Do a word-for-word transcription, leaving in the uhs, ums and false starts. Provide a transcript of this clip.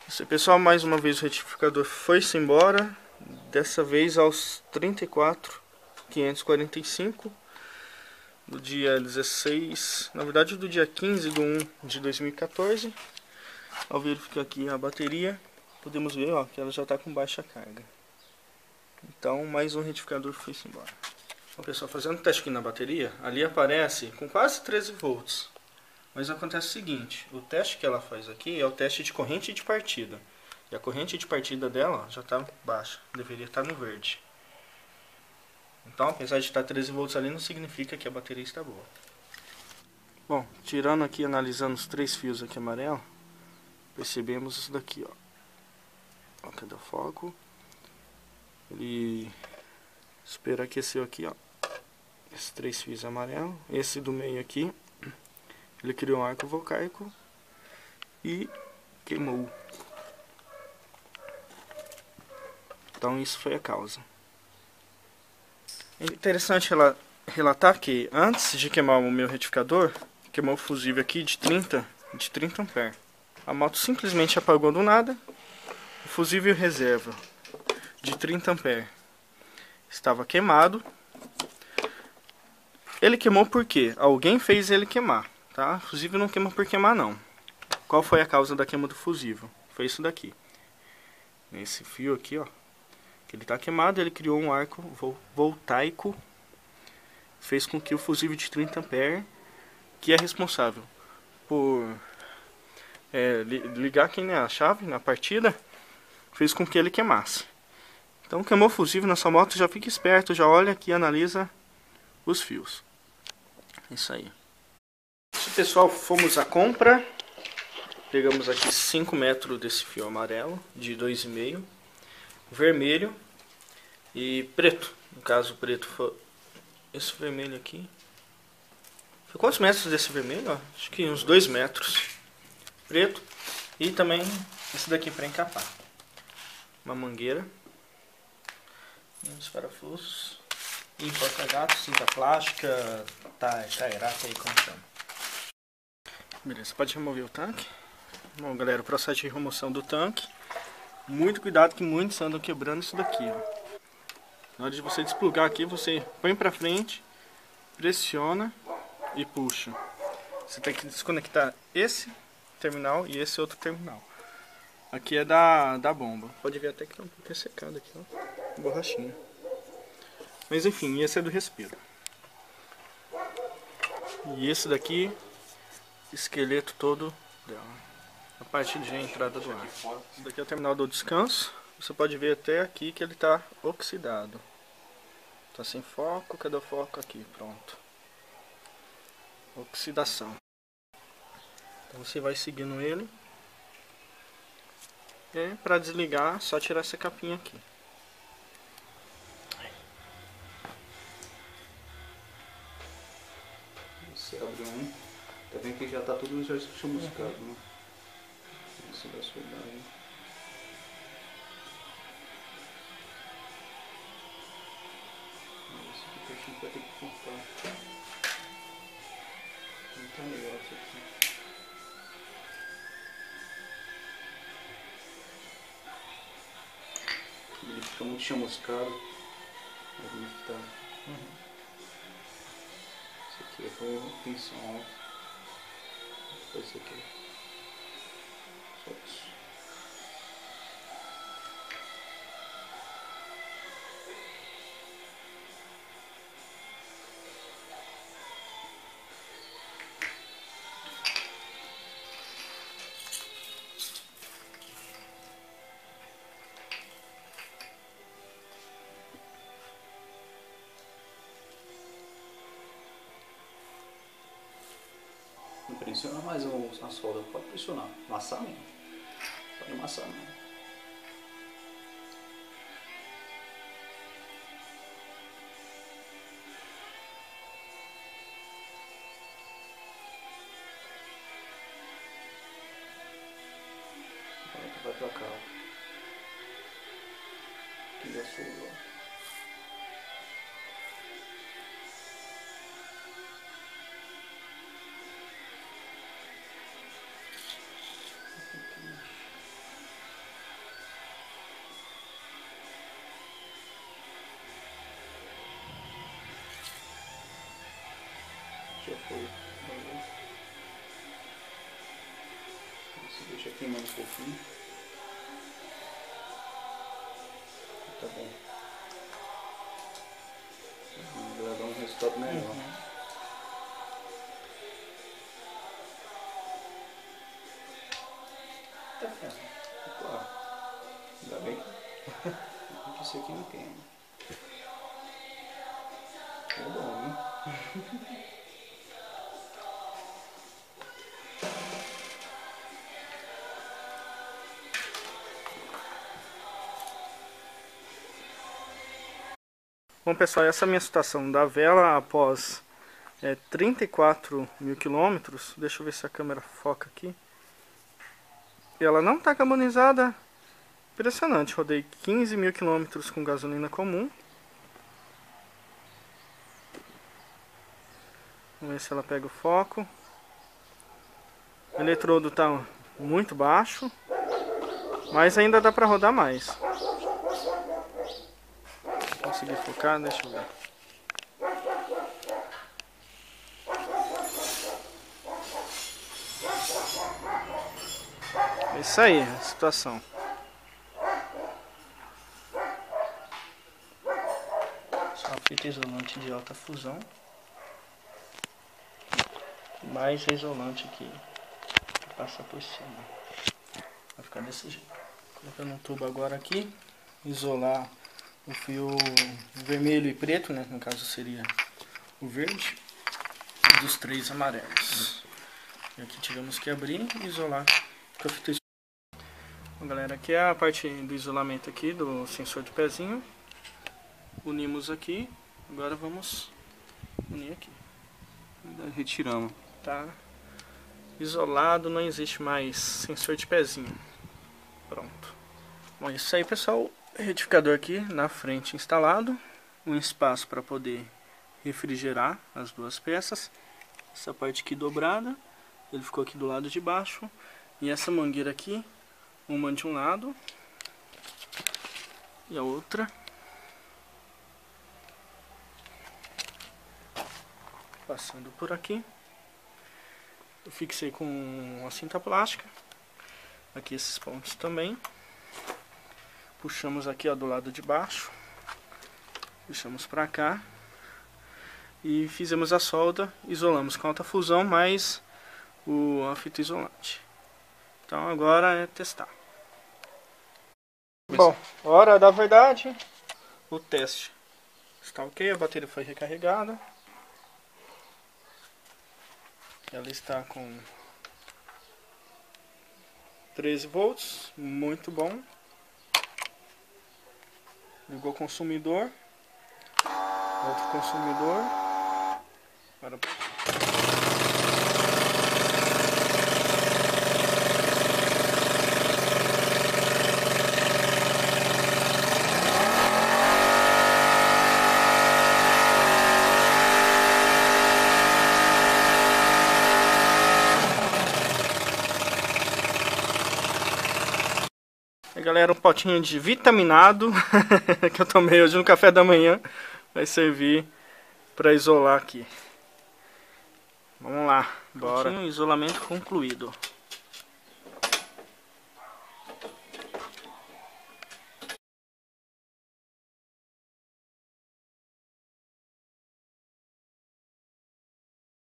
Isso aí, pessoal, mais uma vez o retificador foi-se embora. Dessa vez aos trinta e quatro mil quinhentos e quarenta e cinco. Do dia dezesseis, na verdade do dia quinze de um de dois mil e quatorze. Ao verificar aqui a bateria, podemos ver ó, que ela já está com baixa carga. Então mais um retificador foi-se embora. Bom, pessoal, fazendo o teste aqui na bateria, ali aparece com quase treze volts. Mas acontece o seguinte, o teste que ela faz aqui é o teste de corrente de partida. E a corrente de partida dela já está baixa, deveria estar no verde. Então, apesar de estar treze volts ali, não significa que a bateria está boa. Bom, tirando aqui, analisando os três fios aqui amarelo, percebemos isso daqui, ó. Ó, cadê o foco? Ele superaqueceu aqui, ó. Esses três fios amarelos. Esse do meio aqui, ele criou um arco volcaico e queimou. Então isso foi a causa. É interessante relatar que antes de queimar o meu retificador, queimou o fusível aqui de trinta, de trinta amperes. A moto simplesmente apagou do nada. O fusível reserva de trinta amperes estava queimado. Ele queimou por quê? Alguém fez ele queimar, tá? O fusível não queima por queimar não. Qual foi a causa da queima do fusível? Foi isso daqui. Esse fio aqui, ó. Ele está queimado, ele criou um arco voltaico, fez com que o fusível de trinta amperes, que é responsável por é, ligar aqui, né, a chave na partida, fez com que ele queimasse. Então queimou o fusível na sua moto, já fica esperto, já olha aqui e analisa os fios. Isso aí. Isso, pessoal, fomos à compra. Pegamos aqui cinco metros desse fio amarelo, de dois e meio, vermelho e preto. No caso, o preto foi esse vermelho aqui. Foi quantos metros desse vermelho? Ó, acho que uns dois metros. Preto. E também esse daqui para encapar. Uma mangueira. Uns parafusos. E porta-gato, cinta plástica, tairata aí, como chama. Beleza, pode remover o tanque. Bom, galera, o processo de remoção do tanque. Muito cuidado que muitos andam quebrando isso daqui, ó. Na hora de você desplugar aqui, você põe pra frente, pressiona e puxa. Você tem que desconectar esse terminal e esse outro terminal. Aqui é da, da bomba. Pode ver até que tá um pouquinho secado aqui, ó. Borrachinha. Mas enfim, esse é do respiro. E esse daqui, esqueleto todo dela. A parte de entrada do ar. Esse daqui é o terminal do descanso. Você pode ver até aqui que ele está oxidado. Tá sem foco, cadê o foco aqui? Pronto. Oxidação. Então você vai seguindo ele. E para desligar, só tirar essa capinha aqui. Você abre um, tá vendo que já tá tudo já chamuscado, né? Esse da soldagem. Esse aqui a gente vai ter que cortar. Não tá legal isso aqui. Ele fica muito chamuscado. Ele tá. Uhum. Esse aqui é com tensão. Esse aqui. Só isso. Não pressiona mais a solda, pode pressionar. Amassar mesmo. Pode amassar mesmo. Vai pra cá, ó. Aqui já soldou. Já foi. Você deixa queimando um pouquinho. Tá bom. Vai dar um resultado melhor. Uhum. Tá ferro. Claro. Ainda bem que isso aqui não queima. É bom, né? Bom pessoal, essa é a minha situação da vela após é, trinta e quatro mil quilômetros. Deixa eu ver se a câmera foca aqui. Ela não está carbonizada. Impressionante, rodei quinze mil quilômetros com gasolina comum. Vamos ver se ela pega o foco. O eletrodo está muito baixo, mas ainda dá para rodar mais. Consegui focar, deixa eu ver. É isso aí, a situação. Só uma fita isolante de alta fusão. Mais isolante aqui que passa por cima. Vai ficar desse jeito. Colocando um tubo agora aqui. Isolar o fio vermelho e preto, né? No caso seria o verde. E dos três amarelos. E aqui tivemos que abrir e isolar com a fita isolante. Bom, galera, aqui é a parte do isolamento aqui do sensor de pezinho. Unimos aqui. Agora vamos unir aqui. Retiramos. Tá isolado, não existe mais sensor de pezinho. Pronto. Bom, isso aí, pessoal. Retificador aqui na frente instalado. Um espaço para poder refrigerar as duas peças. Essa parte aqui dobrada. Ele ficou aqui do lado de baixo. E essa mangueira aqui, uma de um lado e a outra passando por aqui. Eu fixei com uma cinta plástica. Aqui esses pontos também. Puxamos aqui, ó, do lado de baixo. Puxamos pra cá. E fizemos a solda. Isolamos com alta fusão mais o, a fita isolante. Então agora é testar. Bom, hora da verdade. O teste está ok. A bateria foi recarregada. Ela está com treze volts, muito bom. Ligou o consumidor, outro consumidor. Agora... Galera, um potinho de vitaminado que eu tomei hoje no café da manhã vai servir para isolar aqui. Vamos lá, bora. Potinho, isolamento concluído.